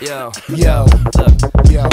Yo, Yo, look. yo.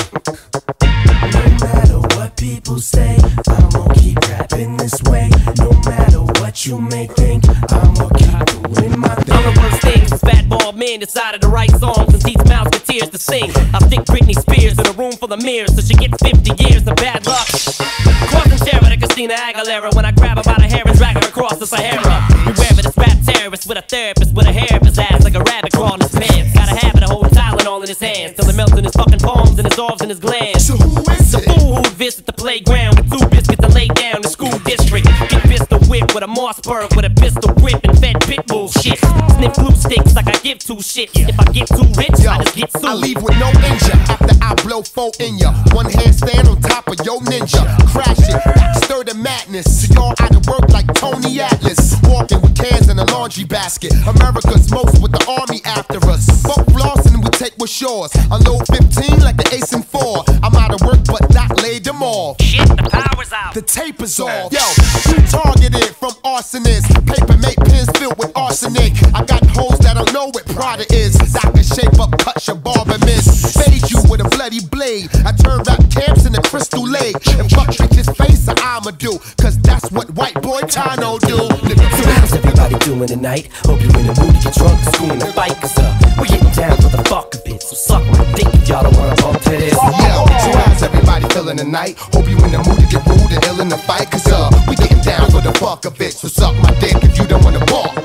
No matter what people say, I'm gonna keep rapping this way. No matter what you may think, I'm gonna keep doing my thing. I'm the worst things, this fat bald man decided to write songs and teach mouths with tears to sing. I'll stick Britney Spears in a room full of mirrors so she gets 50 years of bad luck. Causing terror to Christina Aguilera when I grab her by the hair and drag her across the Sahara. Beware of this rap terrorist with a therapist with a hair up his ass like a rabbit crawling his pants. Got a habit of holding Tylenol in his hands till it melts in his fucking palms and dissolves in his glands. So who is The it? fool who'd visit the playground with 2 biscuits and lay down the school district. Get pistol whipped with a Mossberg with a pistol grip and fed pit bull shit. Sniff glue sticks like I give 2 shits. If I get too rich, Yo, I just get sued. I leave with no injure after I blow 4 in ya. One handstand on top of yo ninja. Crash it, stir the madness. So y'all out of work like Tony Atlas. Walking with cans in a laundry basket. America's most with the army after us. Fuck flossing, we take what's yours. Unload 15 like the ace and 4. I'm out of work, but not laid them off. Shit, the power's out. The tape is off. Yo, you targeted from arsonists. Paper make pens filled with arsenic. I got hoes that don't know what Prada is. I can shape up, cut your barber miss. Fade you with a bloody blade. I turn rap camps into Crystal Lake. And fuck bitches face, I'ma do. Cause that's what white boy Tano do. So how's everybody doing tonight? Hope you in the mood to get drunk and school in the fight. Cause we getting down for the fuck of it. So suck my dick if y'all don't wanna bump to this. Yo, so how's everybody feeling tonight? Hope you in the mood to get rude and ill in the fight. Cause we getting down for the fuck of it. So suck my dick if you don't wanna walk.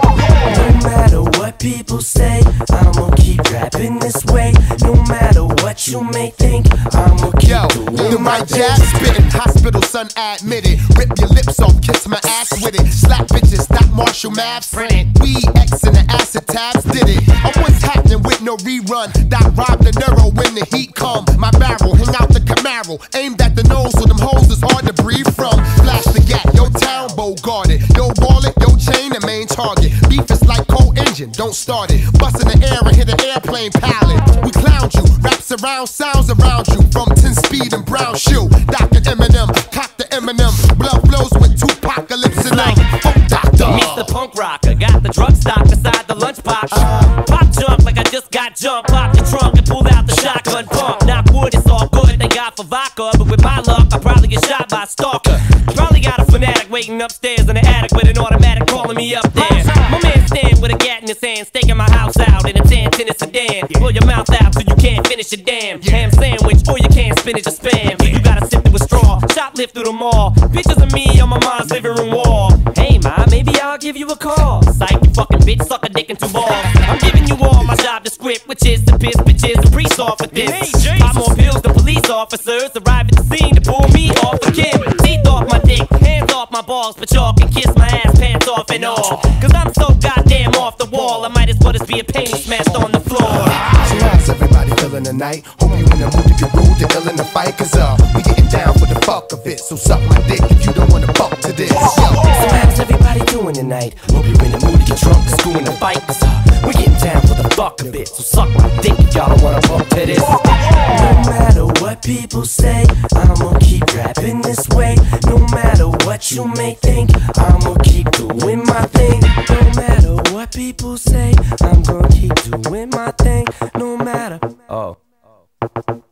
No matter what people say, I'm gonna keep rapping this way. No matter what you may think, I'm gonna keep Yo, doing the my right thing. jab spitting, hospital son admitted. Rip your lips off, kiss my ass with it. Slap bitches, stop Marshall Maps. We X and the acid tabs did it. I'm what's happening with no rerun. Doc robbed the neuro when the heat come. My barrel, hang out the Camaro. Aimed at the nose so them hoes is hard to breathe from. Flash the gap, yo town bow guarded. Yo wallet, yo chain, the main target. Beef is like cold engine, don't start it. Bust in the air and hit an airplane pallet. We clowned you, raps around, sounds around you. From 10 speed and brown shoe. Dr. Eminem, cock the Eminem. Blood flows with 2 apocalypse and like Doctor. Mr. Punk Rocker, got the drug stock beside the lunchbox. Pop jump like I just got jumped. Pop the trunk and pulled out the shotgun pump. Knock wood, it's all good, thank God for vodka. But with my luck, I'll probably get shot by a stalker. Probably got a fanatic waiting upstairs in the attic with an automatic calling me up there. My man stand with a gat in his hand, staking my house out in a tan tennis sedan. Blow your mouth out so you can't finish a damn ham sandwich, or you can't spinach or spam. You gotta sip it with straw, shoplift through the mall. Pictures of me on my mom's living room wall. Hey ma, maybe I'll give you a call. Psych, you fucking bitch, suck a dick and 2 balls. I'm giving you all my job descript, which is to piss bitches and priest off with this. Pop more pills than police officers arrive at the scene to pull me off the Kim. Teeth off my dick, hands off my balls, but y'all can kiss my ass pants off and all. Cause I'm so goddamn off the wall, I might as well just be a penny smashed on the floor. So how's everybody feeling tonight? Hope you in the mood to get rude and ill in the fight. Cause we getting down for the fuck of it. So suck my dick if you don't wanna fuck to this. Yo. So how's everybody doing tonight? Hope you're in the mood to get drunk and school in the fight. Cause we getting down for the fuck of it. So suck my dick if y'all don't wanna bump to this. No matter what people say, I'm gonna keep rapping this way. No matter what you may think, I'm gonna keep doing my thing. No matter what people say, I'm gonna keep doing my thing. No matter.